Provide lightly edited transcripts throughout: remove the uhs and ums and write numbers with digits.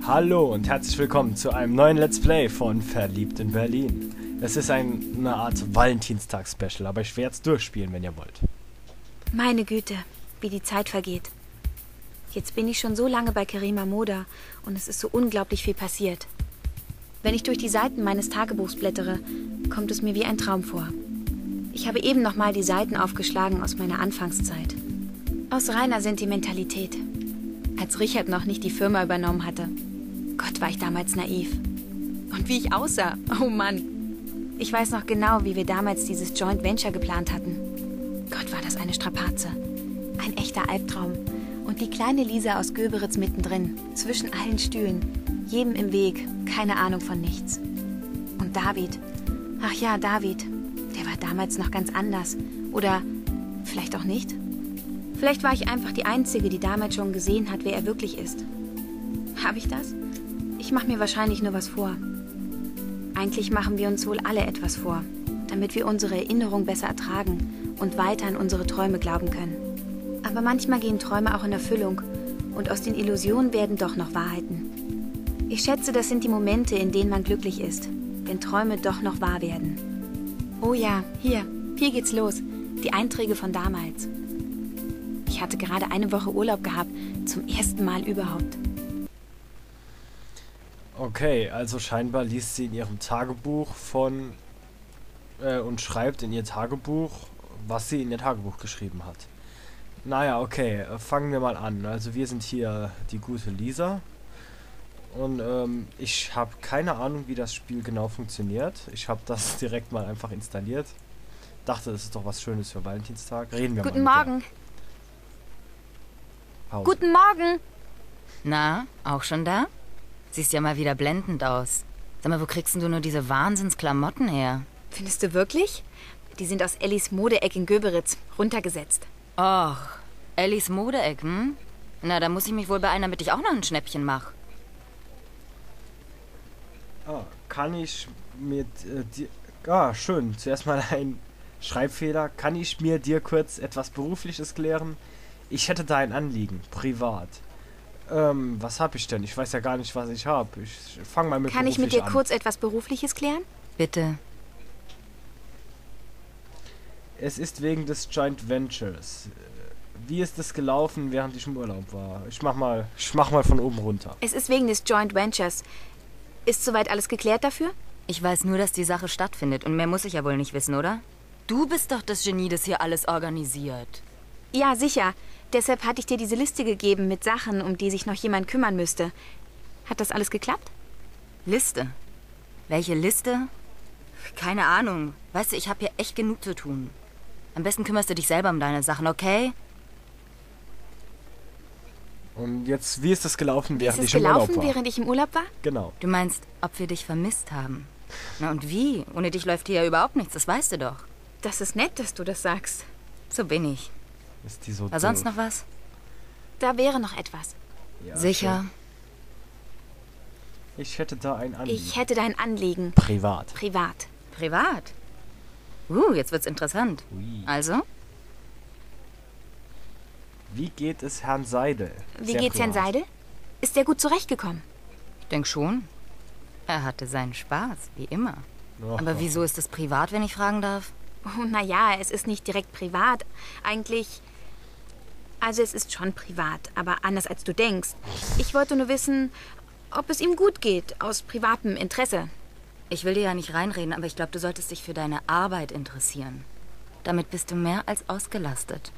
Hallo und herzlich willkommen zu einem neuen Let's Play von Verliebt in Berlin. Es ist eine Art Valentinstag-Special, aber ich werde es durchspielen, wenn ihr wollt. Meine Güte, wie die Zeit vergeht. Jetzt bin ich schon so lange bei Kerima Moda und es ist so unglaublich viel passiert. Wenn ich durch die Seiten meines Tagebuchs blättere, kommt es mir wie ein Traum vor. Ich habe eben noch mal die Seiten aufgeschlagen aus meiner Anfangszeit. Aus reiner Sentimentalität. Als Richard noch nicht die Firma übernommen hatte. Gott, war ich damals naiv. Und wie ich aussah. Oh Mann. Ich weiß noch genau, wie wir damals dieses Joint Venture geplant hatten. Gott, war das eine Strapaze. Ein echter Albtraum. Und die kleine Lisa aus Göberitz mittendrin. Zwischen allen Stühlen. Jedem im Weg. Keine Ahnung von nichts. Und David. Ach ja, David. Der war damals noch ganz anders. Oder vielleicht auch nicht. Vielleicht war ich einfach die Einzige, die damals schon gesehen hat, wer er wirklich ist. Habe ich das? Ich mache mir wahrscheinlich nur was vor. Eigentlich machen wir uns wohl alle etwas vor, damit wir unsere Erinnerung besser ertragen und weiter an unsere Träume glauben können. Aber manchmal gehen Träume auch in Erfüllung und aus den Illusionen werden doch noch Wahrheiten. Ich schätze, das sind die Momente, in denen man glücklich ist, wenn Träume doch noch wahr werden. Oh ja, hier geht's los. Die Einträge von damals. Ich hatte gerade eine Woche Urlaub gehabt, zum ersten Mal überhaupt. Okay, also scheinbar liest sie in ihrem Tagebuch und schreibt in ihr Tagebuch, was sie in ihr Tagebuch geschrieben hat. Naja, okay, fangen wir mal an. Also wir sind hier die gute Lisa. Und ich habe keine Ahnung, wie das Spiel genau funktioniert. Ich habe das direkt mal einfach installiert. Dachte, das ist doch was Schönes für Valentinstag. Reden wir Guten mal. Morgen. Pause. Guten Morgen. Na, auch schon da? Siehst ja mal wieder blendend aus. Sag mal, wo kriegst denn du nur diese Wahnsinnsklamotten her? Findest du wirklich? Die sind aus Ellis Modeeck in Göberitz, runtergesetzt. Och, Ellis Modeeck, hm? Na, da muss ich mich wohl beeilen, damit ich auch noch ein Schnäppchen mache. Kann ich mit dir... schön. Zuerst mal ein Schreibfehler. Kann ich mir dir kurz etwas Berufliches klären? Ich hätte da ein Anliegen, privat. Was habe ich denn? Ich weiß ja gar nicht, was ich habe. Ich fange mal mit Kann ich mit dir an. kurz etwas Berufliches klären? Bitte. Es ist wegen des Joint Ventures. Wie ist es gelaufen, während ich im Urlaub war? Ich mach mal von oben runter. Es ist wegen des Joint Ventures. Ist soweit alles geklärt dafür? Ich weiß nur, dass die Sache stattfindet und mehr muss ich ja wohl nicht wissen, oder? Du bist doch das Genie, das hier alles organisiert. Ja, sicher. Deshalb hatte ich dir diese Liste gegeben mit Sachen, um die sich noch jemand kümmern müsste. Hat das alles geklappt? Liste? Welche Liste? Keine Ahnung. Weißt du, ich habe hier echt genug zu tun. Am besten kümmerst du dich selber um deine Sachen, okay? Und jetzt, wie ist es gelaufen, während Ist es ich im Urlaub gelaufen, war? während ich im Urlaub war? Genau. Du meinst, ob wir dich vermisst haben? Na und wie? Ohne dich läuft hier ja überhaupt nichts, das weißt du doch. Das ist nett, dass du das sagst. So bin ich. Ist die so War sonst doof? noch was? Da wäre noch etwas. Ja, Sicher. schön. Ich hätte da ein Anliegen. Ich hätte dein Anliegen. Privat. Privat. Privat? Jetzt wird's interessant. Ui. Also? Wie geht es Herrn Seidel? Wie Sehr geht's Herrn privat. Seidel? Ist der gut zurechtgekommen? Ich denk schon. Er hatte seinen Spaß, wie immer. Ach, Aber wieso ist es privat, wenn ich fragen darf? Oh, naja, es ist nicht direkt privat. Eigentlich... Also es ist schon privat, aber anders als du denkst. Ich wollte nur wissen, ob es ihm gut geht, aus privatem Interesse. Ich will dir ja nicht reinreden, aber ich glaube, du solltest dich für deine Arbeit interessieren. Damit bist du mehr als ausgelastet.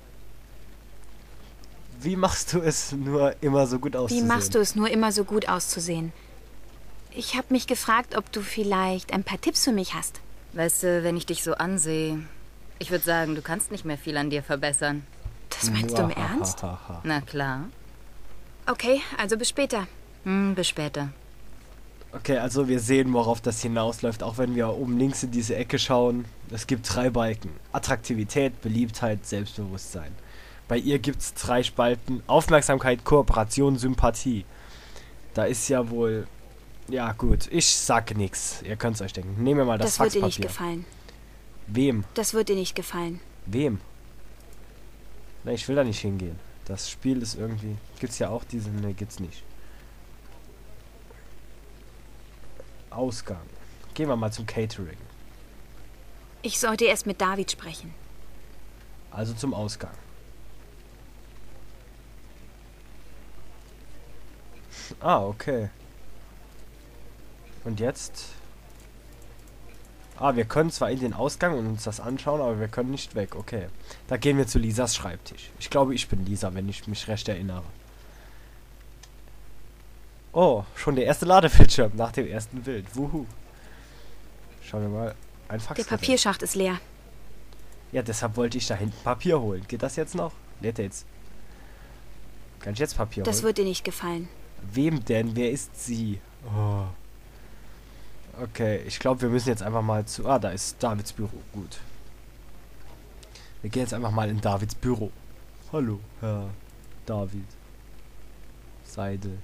Wie machst du es nur immer so gut Wie auszusehen? machst du es nur immer so gut auszusehen? Ich habe mich gefragt, ob du vielleicht ein paar Tipps für mich hast. Weißt du, wenn ich dich so ansehe, ich würde sagen, du kannst nicht mehr viel an dir verbessern. Das meinst du im Ernst? Na klar. Okay, also bis später. Bis später. Okay, also wir sehen, worauf das hinausläuft, auch wenn wir oben links in diese Ecke schauen. Es gibt 3 Balken. Attraktivität, Beliebtheit, Selbstbewusstsein. Bei ihr gibt es 3 Spalten. Aufmerksamkeit, Kooperation, Sympathie. Da ist ja wohl... Ja gut, ich sag nix. Ihr könnt es euch denken. Nehmen wir mal das Das wird dir Faxpapier. nicht gefallen. Wem? Das wird dir nicht gefallen. Wem? Ne, ich will da nicht hingehen. Das Spiel ist irgendwie... Gibt's ja auch diese... Ne, gibt's nicht. Ausgang. Gehen wir mal zum Catering. Ich sollte erst mit David sprechen. Also zum Ausgang. Ah, okay. Und jetzt? Ah, wir können zwar in den Ausgang und uns das anschauen, aber wir können nicht weg. Okay. Da gehen wir zu Lisas Schreibtisch. Ich glaube, ich bin Lisa, wenn ich mich recht erinnere. Oh, schon der erste Ladebildschirm nach dem ersten Bild. Wuhu. Schauen wir mal. Ein Fax. Der Papierschacht ist leer. Ja, deshalb wollte ich da hinten Papier holen. Geht das jetzt noch? Lädt er jetzt? Kann ich jetzt Papier holen? Das wird dir nicht gefallen. Wem denn? Wer ist sie? Oh. Okay, ich glaube, wir müssen jetzt einfach mal zu... Ah, da ist Davids Büro. Gut. Wir gehen jetzt einfach mal in Davids Büro. Hallo, Herr David. Seidel.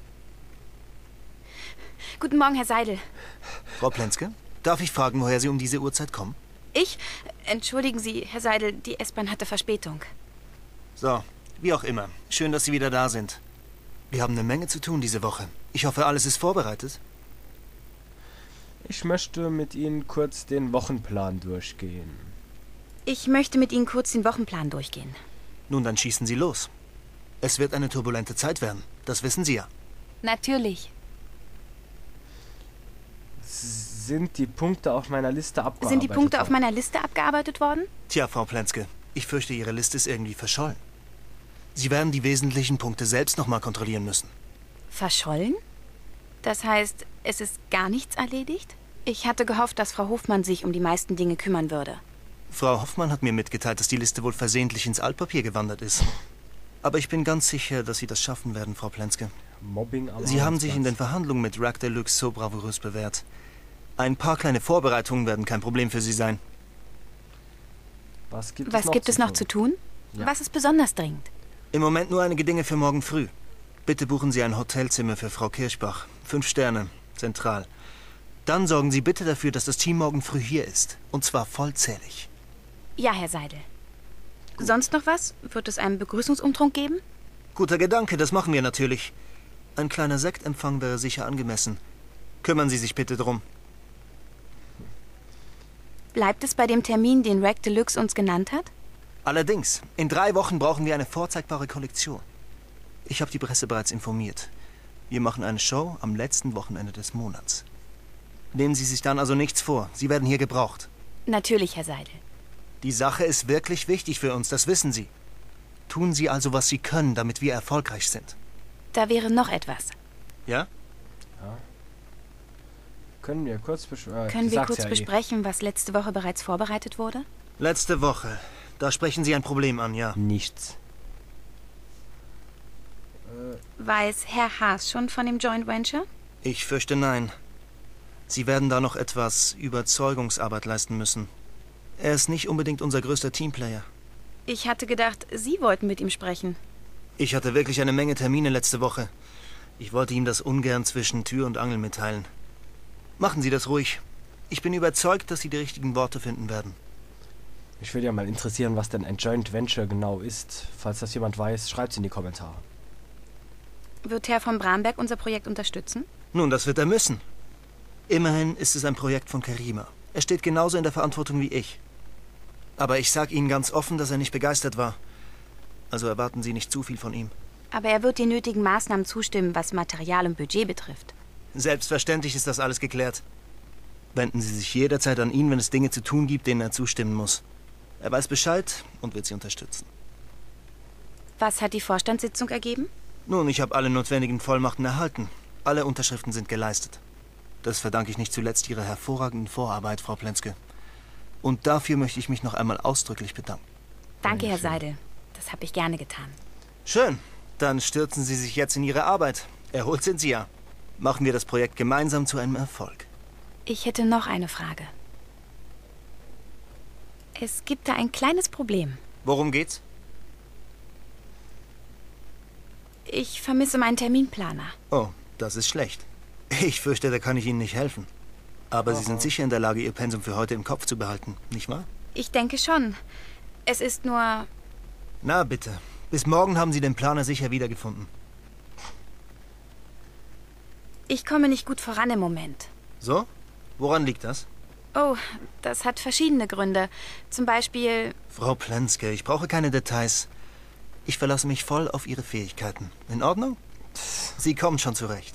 Guten Morgen, Herr Seidel. Frau Plenske, darf ich fragen, woher Sie um diese Uhrzeit kommen? Ich? Entschuldigen Sie, Herr Seidel, die S-Bahn hatte Verspätung. So, wie auch immer. Schön, dass Sie wieder da sind. Wir haben eine Menge zu tun diese Woche. Ich hoffe, alles ist vorbereitet. Ich möchte mit Ihnen kurz den Wochenplan durchgehen. Ich möchte mit Ihnen kurz den Wochenplan durchgehen. Nun, dann schießen Sie los. Es wird eine turbulente Zeit werden. Das wissen Sie ja. Natürlich. Sind die Punkte auf meiner Liste abgearbeitet Sind die Punkte auf worden? meiner Liste abgearbeitet worden? Tja, Frau Plenske, ich fürchte, Ihre Liste ist irgendwie verschollen. Sie werden die wesentlichen Punkte selbst nochmal kontrollieren müssen. Verschollen? Das heißt, es ist gar nichts erledigt? Ich hatte gehofft, dass Frau Hofmann sich um die meisten Dinge kümmern würde. Frau Hoffmann hat mir mitgeteilt, dass die Liste wohl versehentlich ins Altpapier gewandert ist. Aber ich bin ganz sicher, dass Sie das schaffen werden, Frau Plenske. Mobbing am Sie haben sich in den Arbeitsplatz. Verhandlungen mit Rack Deluxe so bravourös bewährt. Ein paar kleine Vorbereitungen werden kein Problem für Sie sein. Was gibt es noch zu tun? Ja. Was ist besonders dringend? Im Moment nur einige Dinge für morgen früh. Bitte buchen Sie ein Hotelzimmer für Frau Kirschbach. 5 Sterne, zentral. Dann sorgen Sie bitte dafür, dass das Team morgen früh hier ist. Und zwar vollzählig. Ja, Herr Seidel. Sonst noch was? Wird es einen Begrüßungsumtrunk geben? Guter Gedanke, das machen wir natürlich. Ein kleiner Sektempfang wäre sicher angemessen. Kümmern Sie sich bitte drum. Bleibt es bei dem Termin, den Rack Deluxe uns genannt hat? Allerdings, in 3 Wochen brauchen wir eine vorzeigbare Kollektion. Ich habe die Presse bereits informiert. Wir machen eine Show am letzten Wochenende des Monats. Nehmen Sie sich dann also nichts vor. Sie werden hier gebraucht. Natürlich, Herr Seidel. Die Sache ist wirklich wichtig für uns, das wissen Sie. Tun Sie also, was Sie können, damit wir erfolgreich sind. Da wäre noch etwas. Ja? Können wir kurz, Können wir kurz besprechen, was letzte Woche bereits vorbereitet wurde? Letzte Woche. Da sprechen Sie ein Problem an, ja. Nichts. Weiß Herr Haas schon von dem Joint Venture? Ich fürchte nein. Sie werden da noch etwas Überzeugungsarbeit leisten müssen. Er ist nicht unbedingt unser größter Teamplayer. Ich hatte gedacht, Sie wollten mit ihm sprechen. Ich hatte wirklich eine Menge Termine letzte Woche. Ich wollte ihm das ungern zwischen Tür und Angel mitteilen. Machen Sie das ruhig. Ich bin überzeugt, dass Sie die richtigen Worte finden werden. Mich würde ja mal interessieren, was denn ein Joint Venture genau ist. Falls das jemand weiß, schreibt es in die Kommentare. Wird Herr von Bramberg unser Projekt unterstützen? Nun, das wird er müssen. Immerhin ist es ein Projekt von Karima. Er steht genauso in der Verantwortung wie ich. Aber ich sage Ihnen ganz offen, dass er nicht begeistert war. Also erwarten Sie nicht zu viel von ihm. Aber er wird den nötigen Maßnahmen zustimmen, was Material und Budget betrifft. Selbstverständlich ist das alles geklärt. Wenden Sie sich jederzeit an ihn, wenn es Dinge zu tun gibt, denen er zustimmen muss. Er weiß Bescheid und wird Sie unterstützen. Was hat die Vorstandssitzung ergeben? Nun, ich habe alle notwendigen Vollmachten erhalten. Alle Unterschriften sind geleistet. Das verdanke ich nicht zuletzt Ihrer hervorragenden Vorarbeit, Frau Plenske. Und dafür möchte ich mich noch einmal ausdrücklich bedanken. Danke, Herr Seidel. Das habe ich gerne getan. Schön. Dann stürzen Sie sich jetzt in Ihre Arbeit. Erholt sind Sie ja. Machen wir das Projekt gemeinsam zu einem Erfolg. Ich hätte noch eine Frage. Es gibt da ein kleines Problem. Worum geht's? Ich vermisse meinen Terminplaner. Oh, das ist schlecht. Ich fürchte, da kann ich Ihnen nicht helfen. Aber Sie sind sicher in der Lage, Ihr Pensum für heute im Kopf zu behalten, nicht wahr? Ich denke schon. Es ist nur... Na bitte. Bis morgen haben Sie den Planer sicher wiedergefunden. Ich komme nicht gut voran im Moment. So? Woran liegt das? Oh, das hat verschiedene Gründe. Zum Beispiel... Frau Plenske, ich brauche keine Details. Ich verlasse mich voll auf Ihre Fähigkeiten. In Ordnung? Sie kommen schon zurecht.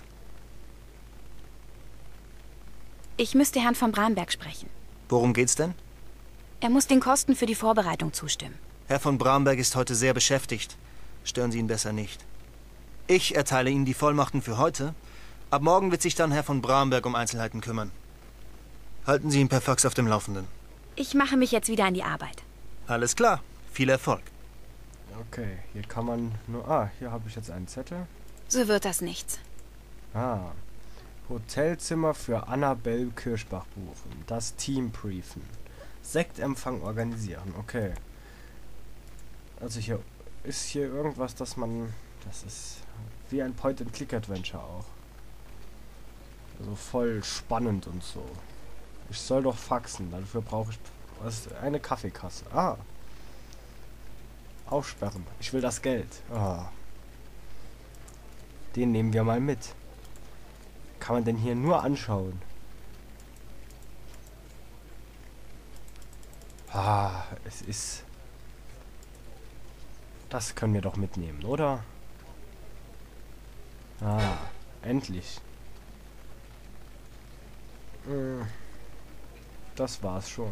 Ich müsste Herrn von Bramberg sprechen. Worum geht's denn? Er muss den Kosten für die Vorbereitung zustimmen. Herr von Bramberg ist heute sehr beschäftigt. Stören Sie ihn besser nicht. Ich erteile Ihnen die Vollmachten für heute. Ab morgen wird sich dann Herr von Bramberg um Einzelheiten kümmern. Halten Sie ihn per Fax auf dem Laufenden. Ich mache mich jetzt wieder an die Arbeit. Alles klar. Viel Erfolg. Okay, hier kann man nur... Ah, hier habe ich jetzt einen Zettel. So wird das nichts. Ah. Hotelzimmer für Annabelle Kirschbach buchen. Das Team briefen. Sektempfang organisieren. Okay. Also hier ist hier irgendwas, dass man... Das ist wie ein Point-and-Click-Adventure auch. Also voll spannend und so. Ich soll doch faxen. Dafür brauche ich eine Kaffeekasse. Ah. Aufsperren. Ich will das Geld. Ah. Den nehmen wir mal mit. Kann man denn hier nur anschauen? Ah, es ist... Das können wir doch mitnehmen, oder? Ah, endlich. Das war's schon.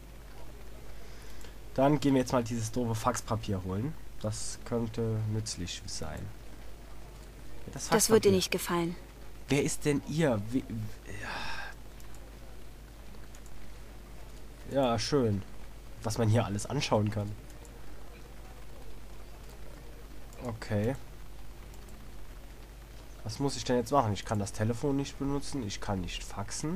Dann gehen wir jetzt mal dieses doofe Faxpapier holen. Das könnte nützlich sein. Das wird dir nicht gefallen. Wer ist denn ihr? Ja, schön. Was man hier alles anschauen kann. Okay. Was muss ich denn jetzt machen? Ich kann das Telefon nicht benutzen. Ich kann nicht faxen.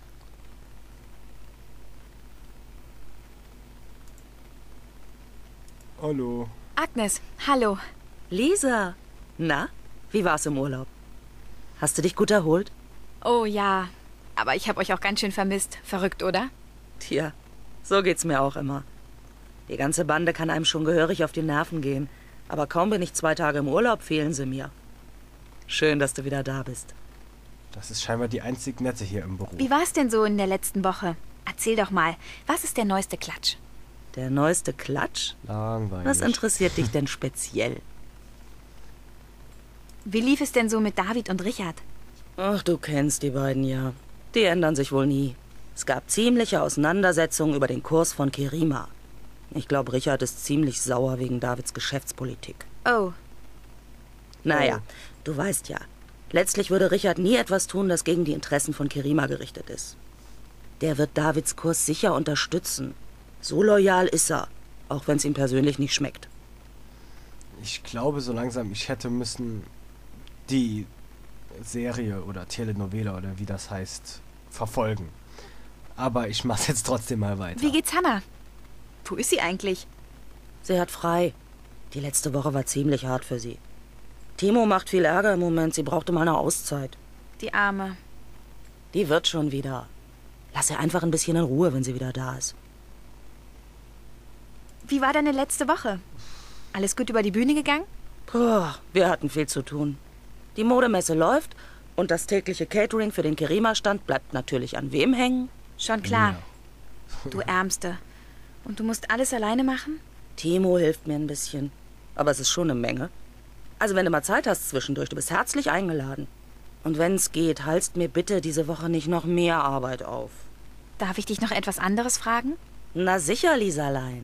Hallo. Agnes, hallo. Lisa, na, wie war's im Urlaub? Hast du dich gut erholt? Oh ja, aber ich habe euch auch ganz schön vermisst. Verrückt, oder? Tja, so geht's mir auch immer. Die ganze Bande kann einem schon gehörig auf die Nerven gehen. Aber kaum bin ich 2 Tage im Urlaub, fehlen sie mir. Schön, dass du wieder da bist. Das ist scheinbar die einzig Nette hier im Büro. Wie war's denn so in der letzten Woche? Erzähl doch mal, was ist der neueste Klatsch? Der neueste Klatsch? Langweilig. Was interessiert dich denn speziell? Wie lief es denn so mit David und Richard? Ach, du kennst die beiden ja. Die ändern sich wohl nie. Es gab ziemliche Auseinandersetzungen über den Kurs von Kerima. Ich glaube, Richard ist ziemlich sauer wegen Davids Geschäftspolitik. Oh, Naja, du weißt ja, letztlich würde Richard nie etwas tun, das gegen die Interessen von Kerima gerichtet ist. Der wird Davids Kurs sicher unterstützen. So loyal ist er, auch wenn es ihm persönlich nicht schmeckt. Ich glaube so langsam, ich hätte müssen die Serie oder Telenovela oder wie das heißt, verfolgen. Aber ich mach's jetzt trotzdem mal weiter. wie geht's Hannah? Wo ist sie eigentlich? Sie hat frei. Die letzte Woche war ziemlich hart für sie. Timo macht viel Ärger im Moment, sie brauchte mal eine Auszeit. Die Arme. Die wird schon wieder. Lass sie einfach ein bisschen in Ruhe, wenn sie wieder da ist. Wie war deine letzte Woche? Alles gut über die Bühne gegangen? Puh, wir hatten viel zu tun. Die Modemesse läuft und das tägliche Catering für den Kerima-Stand bleibt natürlich an wem hängen? Schon klar. Du Ärmste. Und du musst alles alleine machen? Timo hilft mir ein bisschen. Aber es ist schon eine Menge. Also wenn du mal Zeit hast zwischendurch, du bist herzlich eingeladen. Und wenn es geht, halst mir bitte diese Woche nicht noch mehr Arbeit auf. Darf ich dich noch etwas anderes fragen? Na sicher, Lisalein.